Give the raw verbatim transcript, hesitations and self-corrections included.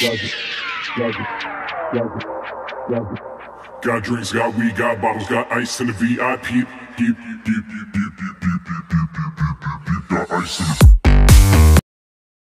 Got drinks, got weed, got bottles, got ice in the V I P. Got ice in the